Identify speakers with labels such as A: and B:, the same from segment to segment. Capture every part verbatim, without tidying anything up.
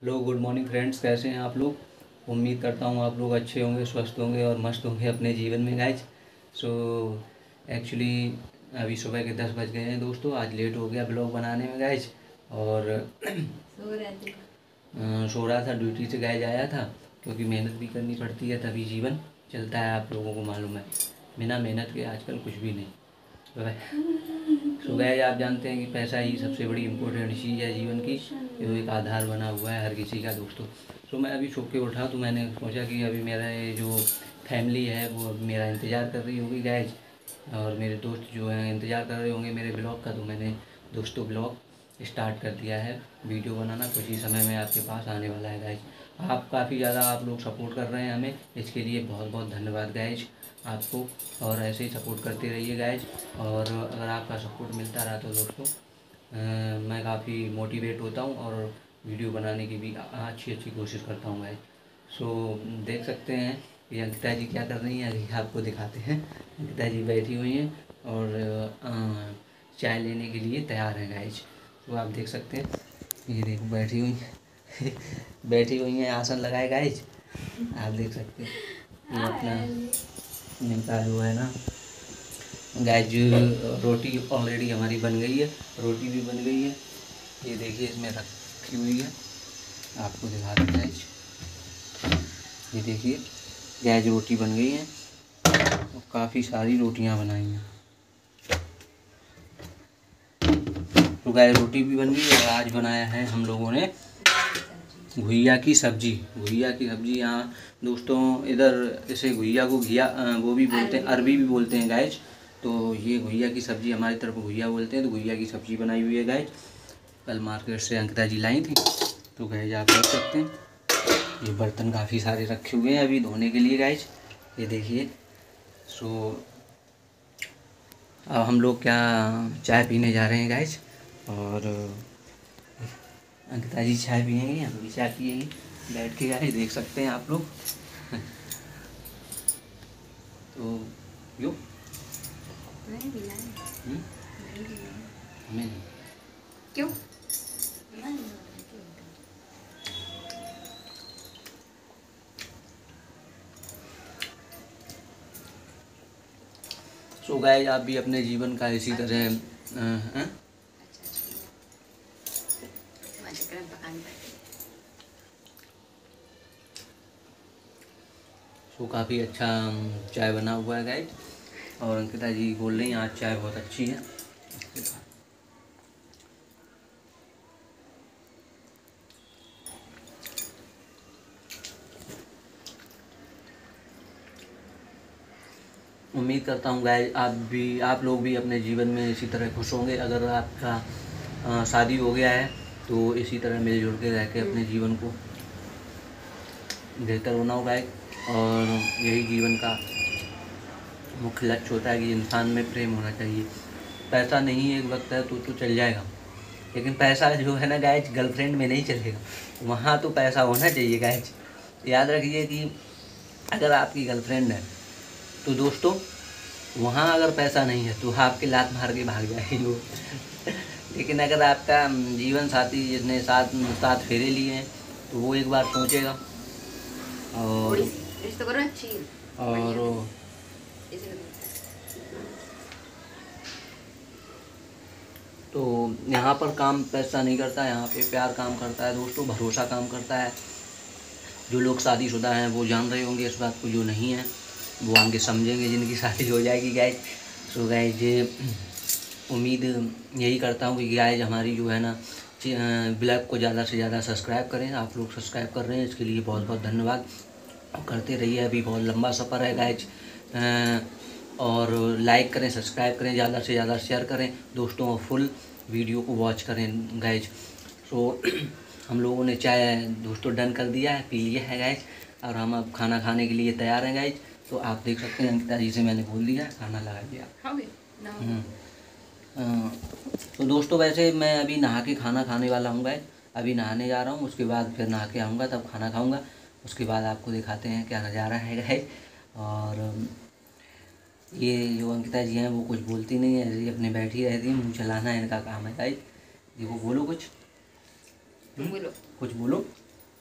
A: Hello, good morning friends. कैसे हैं आप लोग? उम्मीद करता हूँ आप लोग अच्छे होंगे, स्वस्थ होंगे और मस्त होंगे अपने जीवन में गाइज। सो एक्चुअली अभी सुबह के दस बज गए हैं दोस्तों। आज लेट हो गया ब्लॉग बनाने में गाइज। और
B: सो रहे थे।
A: अ, सो रहा था, ड्यूटी से गाइज आया था, क्योंकि मेहनत भी करनी पड़ती है तभी जीवन चलता है। आप लोगों को मालूम है, बिना मेहनत के आजकल कुछ भी नहीं। सो गाइज, आप जानते हैं कि पैसा ही सबसे बड़ी इम्पोर्टेंट चीज़ है जीवन की, जो एक आधार बना हुआ है हर किसी का दोस्तों। सो मैं अभी सो के उठा तो मैंने सोचा कि अभी मेरा ये जो फैमिली है वो अभी मेरा इंतज़ार कर रही होगी गाइज, और मेरे दोस्त जो हैं इंतज़ार कर रहे होंगे मेरे ब्लॉग का। तो मैंने दोस्तों ब्लॉग स्टार्ट कर दिया है, वीडियो बनाना कुछ ही समय में आपके पास आने वाला है गाइज। आप काफ़ी ज़्यादा आप लोग सपोर्ट कर रहे हैं हमें, इसके लिए बहुत बहुत धन्यवाद गाइज आपको। और ऐसे ही सपोर्ट करते रहिए गाइज। और अगर आपका सपोर्ट मिलता रहा तो दोस्तों अ, मैं काफ़ी मोटिवेट होता हूँ और वीडियो बनाने की भी अच्छी अच्छी कोशिश करता हूँ गाइज। सो देख सकते हैं कि अंकिता जी क्या कर रही हैं, अभी आपको दिखाते हैं। अंकिता जी बैठी हुई हैं और अ, चाय लेने के लिए तैयार हैं गाइज। तो आप देख सकते हैं, ये देखो बैठी हुई हैं बैठी हुई हैं, आसन लगाए गाइज। आप देख सकते हैं ये अपना इनका जो है ना गाइज, रोटी ऑलरेडी हमारी बन गई है, रोटी भी बन गई है। ये देखिए इसमें रखी हुई है, आपको दिखा दें गाइज। ये देखिए गाइज, रोटी बन गई है और काफ़ी सारी रोटियां बनाई हैं। तो गाइज रोटी भी बन गई और आज बनाया है हम लोगों ने घुइया की सब्जी। घुइया की सब्जी यहाँ दोस्तों इधर इसे घुइया को घिया वो भी बोलते हैं, अरबी भी बोलते हैं गाइज। तो ये घुइया की सब्जी हमारी तरफ घुइया बोलते हैं। तो घुइया की सब्जी बनाई हुई है गाइज, कल मार्केट से अंकिता जी लाई थी। तो गाइज आप देख सकते हैं ये बर्तन काफ़ी सारे रखे हुए हैं अभी धोने के लिए गाइज, ये देखिए। सो अब हम लोग क्या चाय पीने जा रहे हैं गाइज, और अंकिता जी चाय पियेंगी, हम भी चाय पियेंगे बैठ के गाइज, देख सकते हैं आप लोग तो यो
B: नहीं पीना है।
A: हम्म?
B: नहीं पीना है।
A: हमें नहीं।
B: क्यों?
A: सो गाइज आप भी अपने जीवन का इसी तरह अ, हैं? सो काफ़ी अच्छा चाय बना हुआ है गाइज, और अंकिता जी बोल रही हैं आज चाय बहुत अच्छी है। उम्मीद करता हूँ गाइज आप भी आप लोग भी अपने जीवन में इसी तरह खुश होंगे। अगर आपका अ, शादी हो गया है तो इसी तरह मिलजुल के रह के अपने जीवन को बेहतर बनाओ गाइज। और यही जीवन का मुख्य लक्ष्य होता है कि इंसान में प्रेम होना चाहिए। पैसा नहीं एक वक्त है तो तो चल जाएगा, लेकिन पैसा जो है ना गाइज गर्लफ्रेंड में नहीं चलेगा, वहाँ तो पैसा होना चाहिए गाइज। याद रखिए कि अगर आपकी गर्लफ्रेंड है तो दोस्तों वहाँ अगर पैसा नहीं है तो आपके लात मार के भाग जाएगी वो लेकिन अगर आपका जीवन साथी जिसने साथ साथ फेरे लिए हैं तो वो एक बार सोचेगा। और
B: तो करो अच्छी
A: और तो यहाँ पर काम पैसा नहीं करता है, यहाँ पे प्यार काम करता है दोस्तों, भरोसा काम करता है। जो लोग शादीशुदा हैं वो जान रहे होंगे इस बात को, जो नहीं है वो आगे समझेंगे जिनकी शादी हो जाएगी गाइज। सो गाइज उम्मीद यही करता हूँ कि गाइज हमारी जो है ना ब्लॉग को ज़्यादा से ज़्यादा सब्सक्राइब करें। आप लोग सब्सक्राइब कर रहे हैं इसके लिए बहुत बहुत धन्यवाद, करते रहिए। अभी बहुत लंबा सफ़र है गाइज, और लाइक करें, सब्सक्राइब करें, ज़्यादा से ज़्यादा शेयर करें दोस्तों, और फुल वीडियो को वॉच करें गाइज। सो हम लोगों ने चाय दोस्तों डन कर दिया है, पी लिया है गाइज, और हम अब खाना खाने के लिए तैयार हैं गाइज। तो आप देख सकते हैं अंकिता जी से मैंने बोल दिया खाना लगा दिया। तो दोस्तों वैसे मैं अभी नहा के खाना खाने वाला हूँ गाइज, अभी नहाने जा रहा हूँ, उसके बाद फिर नहा के आऊँगा तब खाना खाऊँगा। उसके बाद आपको दिखाते हैं क्या नज़ारा है गाइज। और ये जो अंकिता जी हैं वो कुछ बोलती नहीं है, ये अपने बैठी रहती है, मुँह चलाना इनका काम है गाइज। देखो बोलो कुछ,
B: बोलो
A: कुछ बोलो।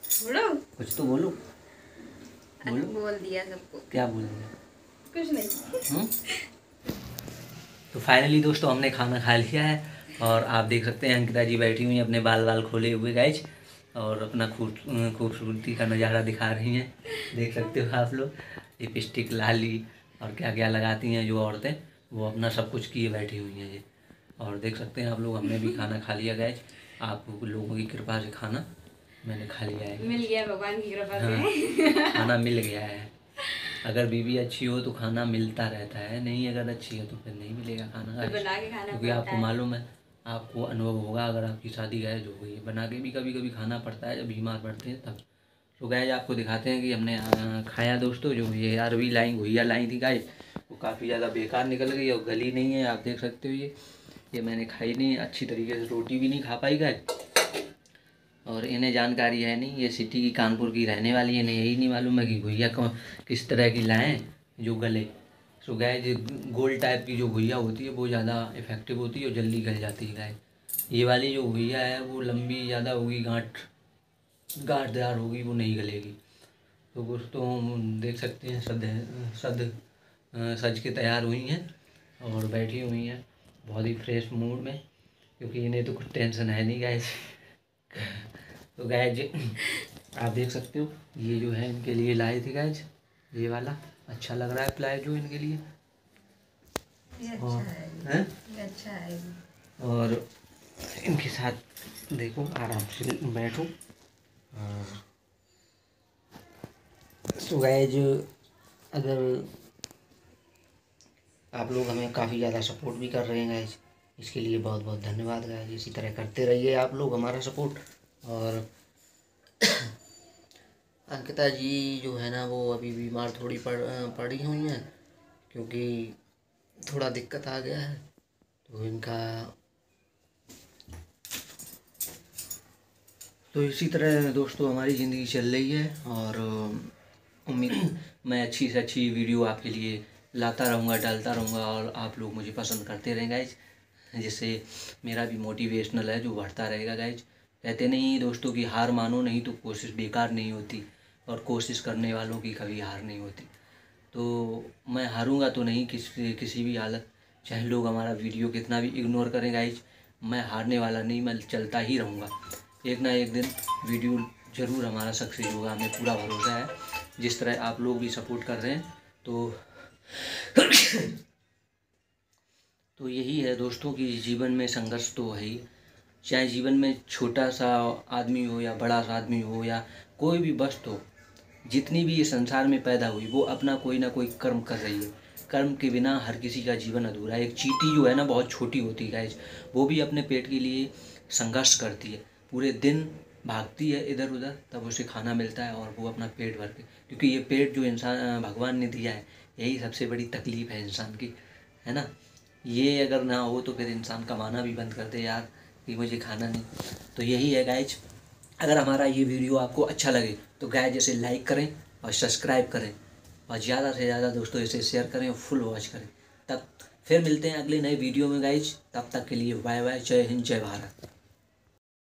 B: बोलो।
A: कुछ तो बोलो।
B: अरे
A: बोलो।
B: बोल दिया सबको।
A: क्या बोल दिया?
B: कुछ नहीं।
A: हम्म? तो फाइनली दोस्तों हमने खाना खा लिया है और आप देख सकते हैं अंकिता जी बैठी हुई हैं अपने बाल बाल खोले हुए गाइज और अपना खूब खूबसूरती का नज़ारा दिखा रही हैं। देख सकते हो आप लोग, लिपस्टिक लाली और क्या क्या लगाती हैं जो औरतें, वो अपना सब कुछ किए बैठी हुई हैं ये। और देख सकते हैं आप लोग हमने भी खाना खा लिया गाइज, आप लोगों की कृपा से खाना मैंने खा लिया है।
B: मिल गया भगवान की कृपा से।
A: हाँ, खाना मिल गया है। अगर बीवी अच्छी हो तो खाना मिलता रहता है, नहीं अगर अच्छी हो तो फिर नहीं मिलेगा खाना
B: तो
A: गाइस।
B: बना के खाना
A: क्योंकि
B: पड़ता
A: आपको
B: है।
A: मालूम है, आपको अनुभव होगा अगर आपकी शादी गाइस हो गई है, बना के भी कभी कभी खाना पड़ता है जब बीमार पड़ते हैं तब। तो गाइस आपको दिखाते हैं कि हमने आ, खाया दोस्तों। जो ये अरबी लाई घुइया लाई थी गाइस, वो काफ़ी ज़्यादा बेकार निकल गई और गली नहीं है, आप देख सकते हो। ये ये मैंने खाई नहीं अच्छी तरीके से, रोटी भी नहीं खा पाई गाइस। और इन्हें जानकारी है नहीं, ये सिटी की कानपुर की रहने वाली है, इन्हें यही नहीं मालूम है कि घुइया कौन किस तरह की लाएं जो गले। सो गाय जो गोल टाइप की जो घुइया होती है वो ज़्यादा इफेक्टिव होती है और जल्दी गल जाती है गाय। ये वाली जो घुइया है वो लंबी ज़्यादा होगी, गांठ गांठदार होगी, वो नहीं गलेगी। तो दोस्तों हम देख सकते हैं सद सद सज के तैयार हुई हैं और बैठी हुई हैं बहुत ही फ्रेश मूड में, क्योंकि इन्हें तो कुछ टेंशन है नहीं गाइस। तो गाइज आप देख सकते हो ये जो है इनके लिए लाए थे गाइज, ये वाला अच्छा लग रहा है प्लाजो इनके लिए।
B: ये अच्छा
A: और
B: है,
A: हैं?
B: ये अच्छा है।
A: और इनके साथ देखो आराम से बैठो। और तो गाइज अगर आप लोग हमें काफ़ी ज़्यादा सपोर्ट भी कर रहे हैं गाइज, इसके लिए बहुत बहुत धन्यवाद गाइज। इसी तरह करते रहिए आप लोग हमारा सपोर्ट। और अंकिता जी जो है ना वो अभी बीमार थोड़ी पड़ पड़ी हुई हैं, क्योंकि थोड़ा दिक्कत आ गया है तो इनका। तो इसी तरह दोस्तों हमारी ज़िंदगी चल रही है और उम्मीद मैं अच्छी से अच्छी वीडियो आपके लिए लाता रहूँगा, डालता रहूँगा और आप लोग मुझे पसंद करते रहें गाइज, जिससे मेरा भी मोटिवेशनल है जो बढ़ता रहेगा गाइज। कहते नहीं दोस्तों कि हार मानो नहीं तो कोशिश बेकार नहीं होती, और कोशिश करने वालों की कभी हार नहीं होती। तो मैं हारूंगा तो नहीं किसी किसी भी हालत, चाहे लोग हमारा वीडियो कितना भी इग्नोर करें गाइज, मैं हारने वाला नहीं, मैं चलता ही रहूँगा। एक ना एक दिन वीडियो ज़रूर हमारा सक्सेस होगा, हमें पूरा भरोसा है। जिस तरह आप लोग भी सपोर्ट कर रहे हैं तो तो यही है दोस्तों कि जीवन में संघर्ष तो है ही, चाहे जीवन में छोटा सा आदमी हो या बड़ा सा आदमी हो या कोई भी वस्तु हो, जितनी भी ये संसार में पैदा हुई वो अपना कोई ना कोई कर्म कर रही है। कर्म के बिना हर किसी का जीवन अधूरा है। एक चींटी जो है ना बहुत छोटी होती है गाइस, वो भी अपने पेट के लिए संघर्ष करती है, पूरे दिन भागती है इधर उधर, तब उसे खाना मिलता है और वो अपना पेट भर के, क्योंकि ये पेट जो इंसान भगवान ने दिया है यही सबसे बड़ी तकलीफ़ है इंसान की, है ना। ये अगर ना हो तो फिर इंसान कमाना भी बंद कर दे यार कि मुझे खाना नहीं। तो यही है गाइज, अगर हमारा ये वीडियो आपको अच्छा लगे तो गाइज इसे लाइक करें और सब्सक्राइब करें और ज़्यादा से ज़्यादा दोस्तों इसे शेयर करें और फुल वॉच करें। तब फिर मिलते हैं अगले नए वीडियो में गाइज, तब तक के लिए बाय बाय, जय हिंद जय भारत।